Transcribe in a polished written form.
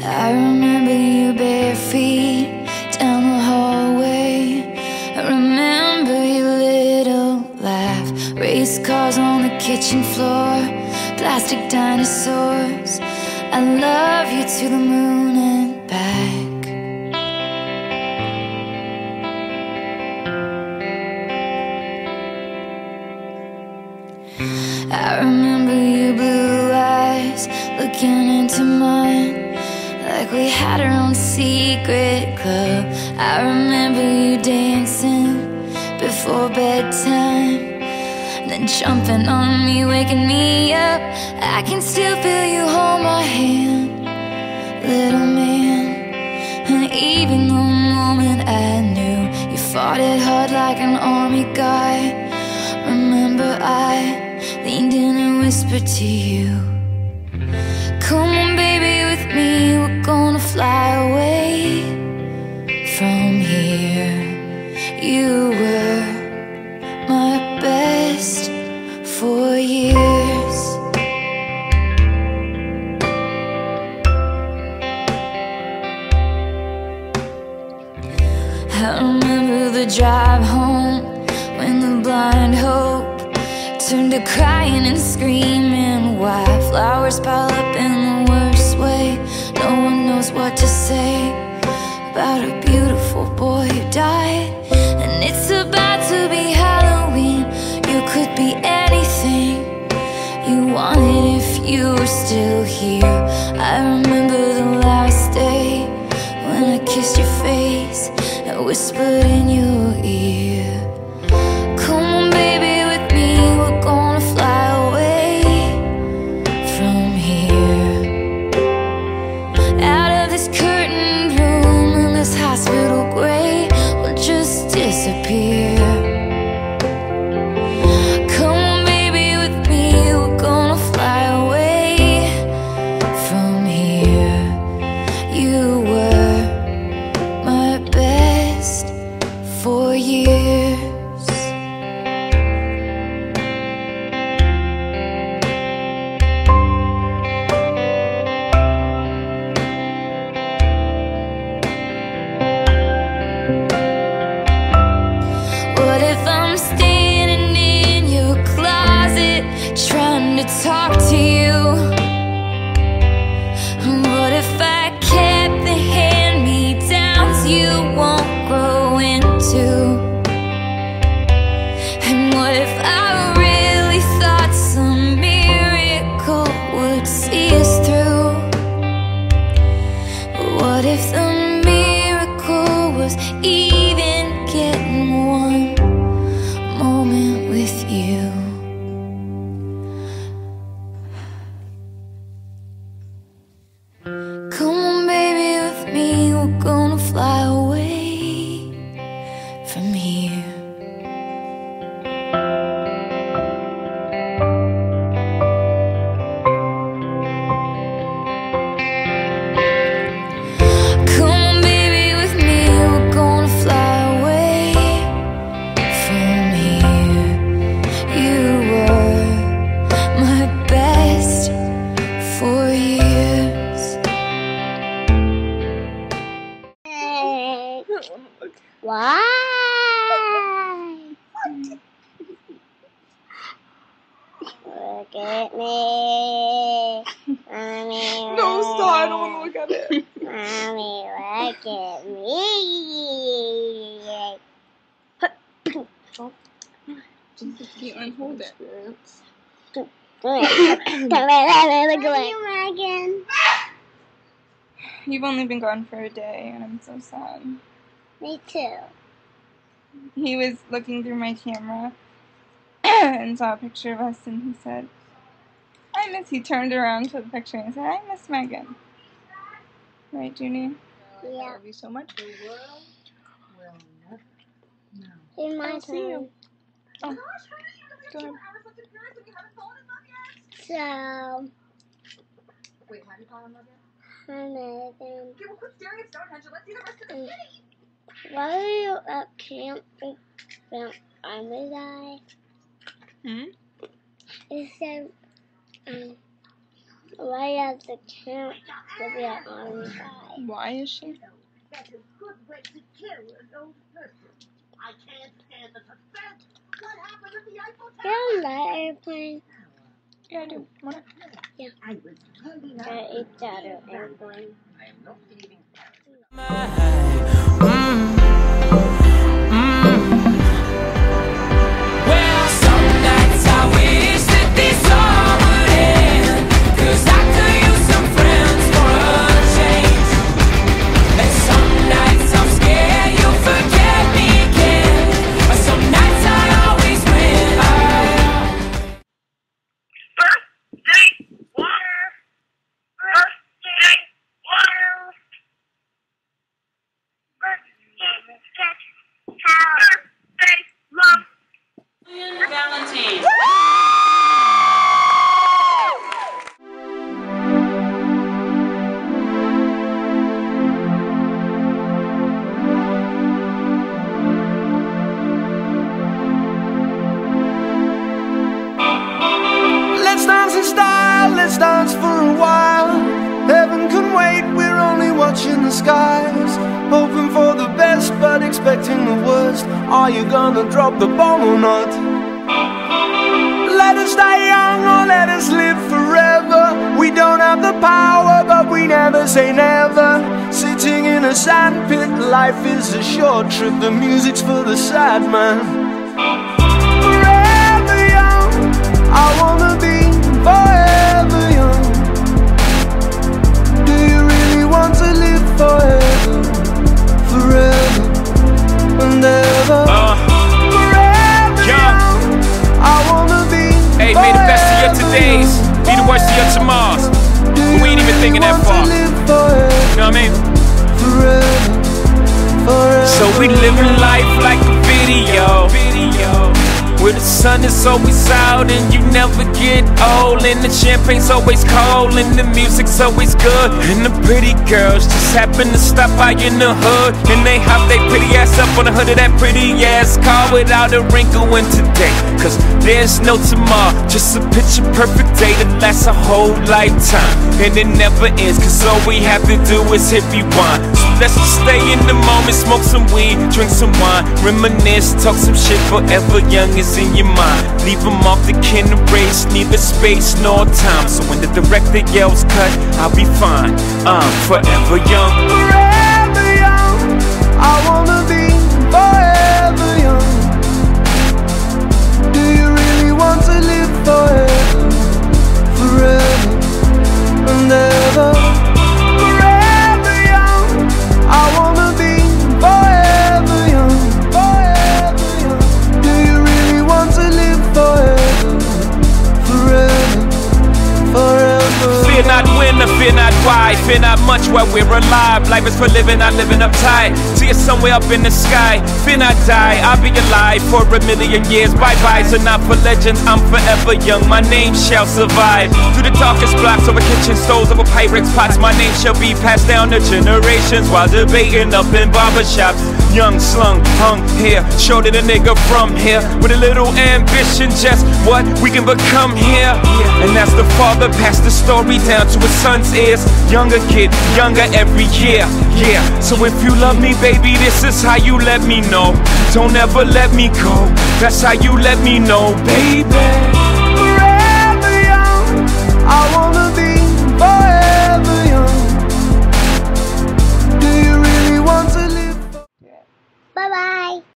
I remember you bare feet down the hallway. I remember your little laugh. Race cars on the kitchen floor, plastic dinosaurs. I love you to the moon and back. I remember your blue eyes looking into mine, like we had our own secret club. I remember you dancing before bedtime, then jumping on me, waking me up. I can still feel you hold my hand, little man. And even the moment I knew you fought it hard like an army guy, remember I leaned in and whispered to you, come on baby with me, we're gonna fly away from here. You were my best for years. I remember the drive home when the blind hope turned to crying and screaming. Why flowers pile up in the worst way? No one knows what to say about a beautiful boy who died. And it's about to be Halloween. You could be anything you wanted if you were still here. I remember the last day when I kissed your face and whispered in your ear, come on baby with me, we're gonna fly away from here. Out of this curtained room in this hospital gray, we'll just disappear. Come on baby with me, we're gonna fly away from here. You were my best for years. What if I'm standing in your closet trying to talk to you? What if I kept the hand-me-downs you won't grow into? And what if I really thought some miracle would see us through? What if the miracle was even getting one moment with you? Come on baby with me, we're gonna fly away from here. Come on baby with me, we're gonna fly away from here. You were my best for years. Why? Look at me. Mommy. No, stop. I don't want to look at it. Mommy, look at me. Just keep and hold it. Look at you, Megan. You've only been gone for a day, and I'm so sad. Me too. He was looking through my camera and saw a picture of us, and he said, I miss. He turned around to the picture and said, I miss Megan. Right, Junie? Yeah. I love you so much. The world will never know. It's my See you. turn. Oh. Go ahead. So, Wait, how do you call him again? hi Megan. Okay, well, quit staring at Stonehenge and let's see the rest of the city. Why were you at camp with Army Guy? Hmm? It said, Why does the camp be an army guy? Why is she? That's a good way to kill an old person. I can't stand the suspense. What happened at the Eiffel Tower? You don't like airplane? Yeah, I do. Wanna? Yeah. I was holding out. I ate that airplane. I am not leaving Paris. Well, some nights I wish that this all would end, 'cause I could use some friends for a change. And some nights I'm scared you'll forget me again, but some nights I always win. Birthday water. Birthday water. Birthday sketch. Birthday love. Valentine. Let's dance in style, let's dance for a while. Heaven can wait, we're only watching the skies. Hoping for the best, but expecting the worst. Are you gonna drop the bomb or not? Let us die young or let us live forever. We don't have the power, but we never say never. Sitting in a sandpit, life is a short trip. The music's for the sad man. Forever young, I wanna be forever young. Do you really want to live forever? Forever and ever. Forever young, I wanna be. Hey, may the best of your todays be the worst of your tomorrows. But we ain't even thinking that far. You know what I mean? Forever, forever. So we living life like a video, where the sun is always out and you never get old, and the champagne's always cold and the music's always good, and the pretty girls just happen to stop by in the hood, and they hop their pretty ass up on the hood of that pretty ass car without a wrinkle in today, 'cause there's no tomorrow, just a picture perfect day that lasts a whole lifetime, and it never ends, 'cause all we have to do is hit rewind. So let's just stay in the moment, smoke some weed, drink some wine, reminisce, talk some shit. Forever young is in your mind. Leave them off the can erase, neither space nor time. So when the director yells cut, I'll be fine. I'm forever young. Forever young, I wanna be forever young. Do you really want to live forever? Forever and ever. Forever young, I wanna be forever young. Forever young. Do you really want to live forever? Forever, forever. Fear not when or fear not why, fear not much while we're alive. Life is for living, not living uptight. See you somewhere up in the sky. Fear not die, I'll be alive for a million years. Bye-bye, so not for legends, I'm forever young. My name shall survive. Through the darkest blocks, over kitchen stoves, over Pyrex pots, my name shall be passed down to generations while debating up in barbershops. Young, slung, hung here, showed it a nigga from here with a little ambition, just what we can become here. And as the father passed the story down to his son's ears, younger kid, younger every year. Yeah, so if you love me, baby, this is how you let me know. Don't ever let me go, that's how you let me know, baby.